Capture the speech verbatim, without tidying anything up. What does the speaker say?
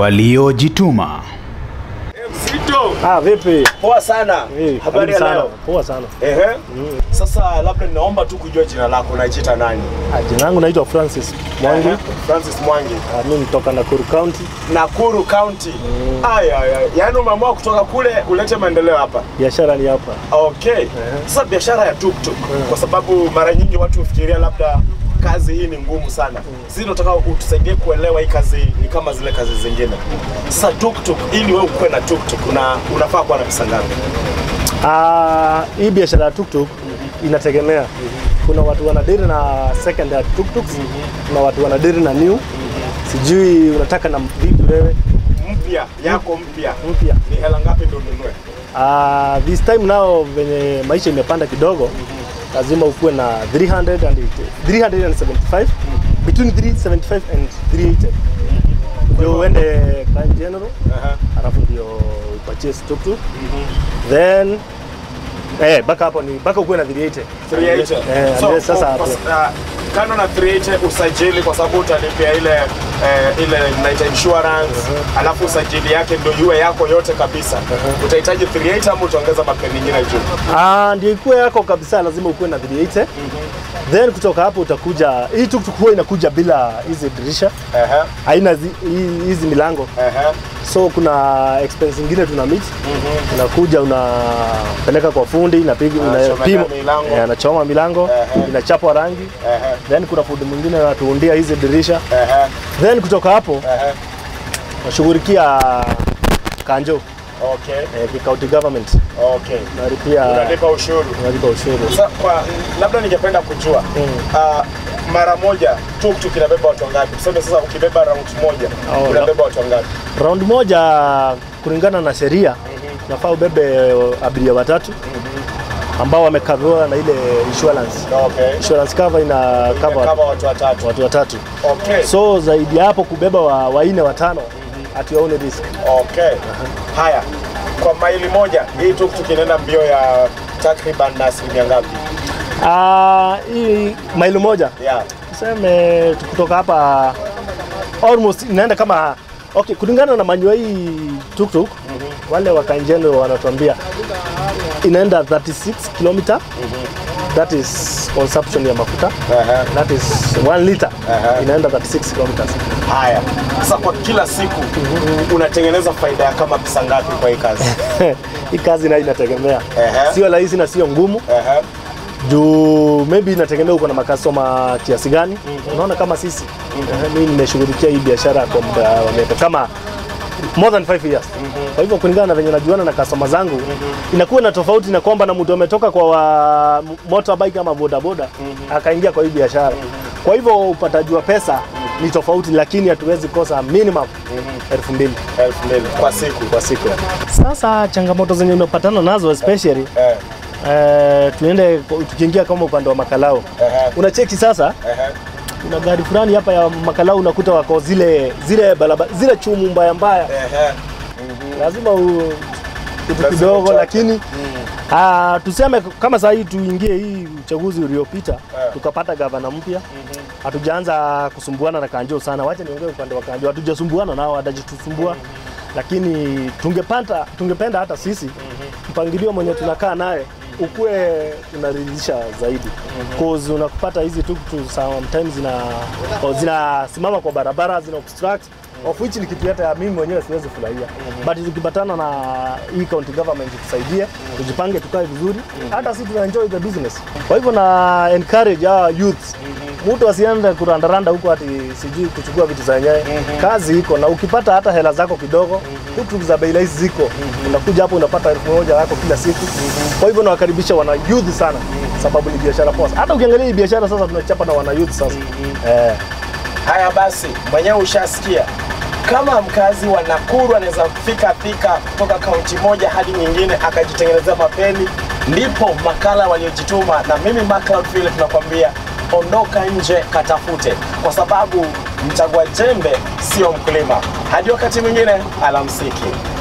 waliojituma. Msito. Ah, vipi? Poa sana. Hey, habari ya leo? Poa sana. Ehe. Mm. Sasa labda ninaomba tu kujua jina lako, unajiita nani? Ah, jina langu naitwa Francis Mwangi. Ehe. Francis Mwangi. Ah, mimi kutoka Nakuru County. Nakuru County. Mm. Aya aya. Yaani umeamua kutoka kule ulete maendeleo hapa. Biashara ni hapa. Okay. Ehe. Sasa biashara ya tuktuk mm. kwa sababu mara nyingi watu hufikiria labda kazi hii ni ngumu sana. Mm. Sisi tunataka utusaidie kuelewa hii kazi ni kama zile kazi zingine. Sasa tuktuk, ili wewe ukuwe na tuktuk una, unafaa kuwa na pesa ngapi? Ah, hii biashara ya tuktuk mm-hmm. inategemea. Mm-hmm. Kuna watu wanadiri na second hand tuktuks, mm-hmm. kuna watu wanadiri na new. Mm-hmm. Sijui unataka na vipi wewe? Mpya, yako mpya. Mpya. Ni hela ngapi ndio ununue? Ah, uh, this time now venye maisha imepanda kidogo, mm-hmm. lazima ukuwe na three hundred and three seventy-five, mm-hmm. between three seventy-five and three eighty. Mm-hmm. Ndio uende kwa general, uh-huh. alafu ndio purchase tuktuk. Mm-hmm. Then eh baka hapo ni baka ukuwe na three eighty. three eighty. Eh, so, sasa hapo. Uh, kando na three eighty usajili kwa sababu utalipia ile eh, ile night insurance, uh-huh. alafu usajili yake ndio iwe yako yote kabisa. Uh-huh. Utahitaji three eighty ama utaongeza mapeni nyingine juu? Ah, ndio ikuwe yako kabisa, lazima ukuwe na three eighty. Mm-hmm. Then kutoka hapo utakuja hii tuktuk huwa inakuja bila hizi dirisha. Ehe. Haina hizi milango. Ehe. So kuna expense nyingine tuna meet. Mm-hmm. Unakuja unapeleka kwa fundi, inapiga unapima, eh, anachoma milango, uh-huh. inachapwa rangi. Uh-huh. Then kuna fundi mwingine anatuundia hizi dirisha. Uh-huh. Then kutoka hapo uh-huh. nashughulikia kanjo. Okay. Eh, county government. Okay. Nalipia unalipa ushuru. Unalipa ushuru. Sasa kwa labda ningependa kujua mm. uh, mara moja tuktuk inabeba watu wangapi? Tuseme sasa ukibeba round moja, oh, unabeba watu wangapi? Round moja kulingana na sheria mm-hmm. nafaa ubebe abiria watatu. Mm-hmm. ambao wamekavwa na ile insurance. Okay. Insurance cover ina cover cover watu watatu. Watu watatu. Okay. So zaidi hapo kubeba wa wanne watano mm-hmm. at your own risk. Okay. Uh-huh. Haya. Kwa maili moja hii tuktuk inaenda mbio ya takriban na asilimia ngapi? Ah, uh, hii maili moja. Yeah. Tuseme kutoka hapa almost inaenda kama okay, kulingana na manual hii tuktuk, mm-hmm. wale wa Kanjeno wanatuambia inaenda thirty-six kilometer. Mm-hmm. That is consumption ya mafuta. Uh-huh. That is one liter. Uh-huh. Inaenda thirty-six kilometers. Haya. Sasa kwa kila siku mm-hmm. unatengeneza faida ya kama pesa ngapi kwa hii kazi? Hii kazi na inategemea. Uh-huh. Sio rahisi na sio ngumu. Uh-huh. Juu maybe inategemea uko na makastoma kiasi gani. Mm-hmm. Unaona kama sisi mm-hmm. mimi nimeshughulikia hii biashara kwa muda wa miaka kama more than five years. Mm-hmm. Kwa hivyo kulingana na venye najuana na customer zangu, mm-hmm. inakuwa na tofauti na kwamba na mtu ametoka kwa wa motorbike ama boda boda mm-hmm. akaingia kwa hii biashara. Mm-hmm. Kwa hivyo upataji wa pesa mm-hmm. ni tofauti, lakini hatuwezi kosa minimum elfu mbili mm-hmm. elfu mbili kwa siku kwa siku. Sasa changamoto zenye unapatana nazo especially eh Uh, tuende tukiingia kama upande wa Makalao. Uh-huh. Unacheki sasa? Uh-huh. Kuna gari fulani hapa ya Makalao unakuta wako zile zile balaba, zile chumu mbaya mbaya. Uh-huh. Mm-hmm. Lazima u kitu kidogo lakini mm. ah tuseme kama sasa hii tuingie hii uchaguzi uliopita uh-huh. tukapata gavana mpya. Mm-hmm. Hatujaanza kusumbuana na Kanjo sana. Wacha niongee upande wa Kanjo. Hatujasumbuana nao, hatajitusumbua. Mm-hmm. Lakini tungepanda tungependa hata sisi mm-hmm. mpangilio mwenye tunakaa naye ukue unaridhisha zaidi. Mm-hmm. Cause unakupata hizi tuktuk sometimes zina zinasimama kwa barabara, zina obstruct, mm-hmm. of which ni kitu hata mimi mwenyewe siwezi furahia. Mm-hmm. But tukipatana na hii county government tusaidie, mm-hmm. tujipange tukae vizuri, mm-hmm. hata sisi tuna enjoy the business. Kwa hivyo na encourage our youth, mm-hmm. mtu asiende kurandaranda huko ati sijui kuchukua vitu za yenyewe. Mm-hmm. Kazi iko na ukipata hata hela zako kidogo, mm-hmm. tuktuk za bei rahisi ziko. Mm-hmm. Unakuja hapo unapata elfu moja yako kila siku. Mm-hmm. Kwa hivyo nawakaribisha wana youth sana, mm-hmm. sababu ni biashara poa. Hata ukiangalia hii biashara sasa tunachapa na wana youth sasa. Mm-hmm. Eh. Haya basi, mwenyewe ushasikia. Kama mkazi wa Nakuru anaweza kufika fika kutoka kaunti moja hadi nyingine akajitengenezea mapeni, ndipo makala waliojituma na mimi Macloud Philip tunakwambia ondoka nje katafute, kwa sababu mchagua jembe sio mkulima. Hadi wakati mwingine, alamsiki.